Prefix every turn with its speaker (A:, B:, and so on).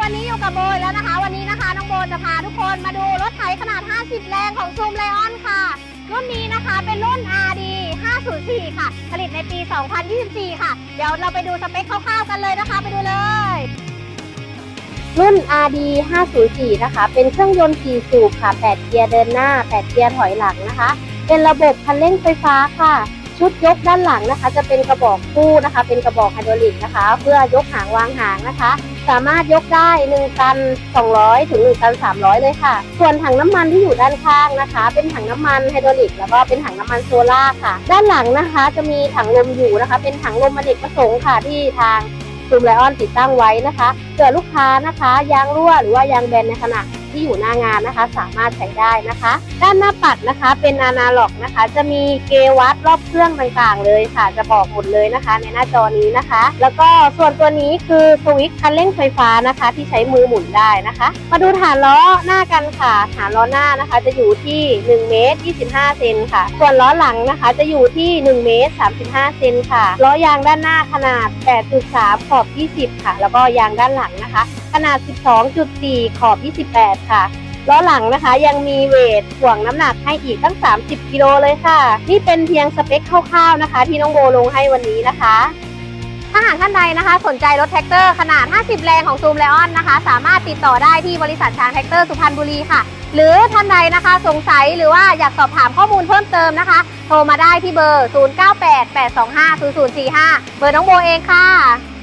A: วันนี้อยู่กับโบแล้วนะคะวันนี้นะคะน้องโบจะพาทุกคนมาดูรถไถขนาด 50 แรงของซูมไลออนค่ะรุ่นนี้นะคะเป็นรุ่น RD 504 ค่ะผลิตในปี 2024 ค่ะเดี๋ยวเราไปดูสเปคคร่าวๆกันเลยนะคะไปดูเลยรุ่น RD 504 นะคะเป็นเครื่องยนต์4สูบค่ะ8เกียร์เดินหน้า8เกียร์ถอยหลังนะคะเป็นระบบคันเร่งไฟฟ้าค่ะชุดยกด้านหลังนะคะจะเป็นกระบอกคู่นะคะเป็นกระบอกไฮดรอลิกนะคะเพื่อยกหางวางหางนะคะสามารถยกได้1ตัน200ถึง1ตัน300เลยค่ะส่วนถังน้ำมันที่อยู่ด้านข้างนะคะเป็นถังน้ำมันไฮดรอลิกแล้วก็เป็นถังน้ำมันโซล่าค่ะด้านหลังนะคะจะมีถังลมอยู่นะคะเป็นถังลมอเนกประสงค์ค่ะที่ทางซูมไลออนติดตั้งไว้นะคะเผื่อลูกค้านะคะยางรั่วหรือว่ายางแบนในขณะที่อยู่หน้างานนะคะสามารถใช้ได้นะคะด้านหน้าปัดนะคะเป็นอนาล็อกนะคะจะมีเกวัดรอบเครื่องต่างๆเลยค่ะจะบอกหมดเลยนะคะในหน้าจอนี้นะคะแล้วก็ส่วนตัวนี้คือสวิตช์คันเร่งไฟฟ้านะคะที่ใช้มือหมุนได้นะคะมาดูฐานล้อหน้ากันค่ะฐานล้อหน้านะคะจะอยู่ที่1เมตร25เซนค่ะส่วนล้อหลังนะคะจะอยู่ที่1เมตร35เซนค่ะล้อยางด้านหน้าขนาด 8.3 ขอบ20ค่ะแล้วก็ยางด้านหลังนะคะขนาด 12.4 ขอบ28ค่ะล้อหลังนะคะยังมีเวทถ่วงน้ำหนักให้อีกตั้ง30กิโลเลยค่ะนี่เป็นเพียงสเปคคร่าวๆนะคะที่น้องโบลงให้วันนี้นะคะถ้าหากท่านใดนะคะสนใจรถแท็กเตอร์ขนาด50แรงของซูมไลออนนะคะสามารถติดต่อได้ที่บริษัทช้างแท็กเตอร์สุพรรณบุรีค่ะหรือท่านใดนะคะสงสัยหรือว่าอยากสอบถามข้อมูลเพิ่มเติมนะคะโทรมาได้ที่เบอร์ 0988250045 เบอร์น้องโบเองค่ะ